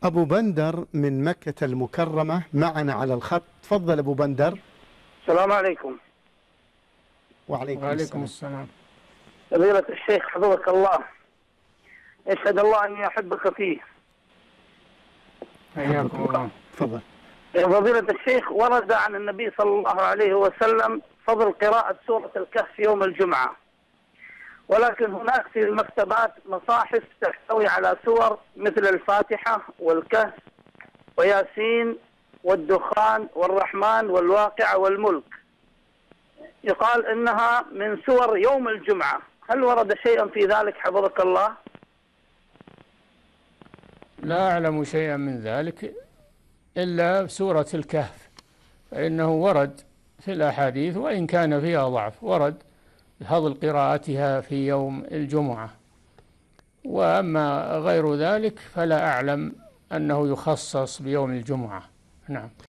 أبو بندر من مكة المكرمة معنا على الخط. تفضل أبو بندر. السلام عليكم. وعليكم السلام. فضيلة الشيخ حفظك الله، يشهد الله أني أحبك فيه. حياكم الله. تفضل. يا فضيلة الشيخ، ورد عن النبي صلى الله عليه وسلم فضل قراءة سورة الكهف يوم الجمعة، ولكن هناك في المكتبات مصاحف تحتوي على سور مثل الفاتحة والكهف وياسين والدخان والرحمن والواقعة والملك، يقال إنها من سور يوم الجمعة. هل ورد شيئا في ذلك حفظك الله؟ لا أعلم شيئا من ذلك إلا سورة الكهف، فإنه ورد في الأحاديث وإن كان فيها ضعف، ورد بفضل قراءتها في يوم الجمعة، وأما غير ذلك فلا أعلم أنه يخصص بيوم الجمعة. نعم.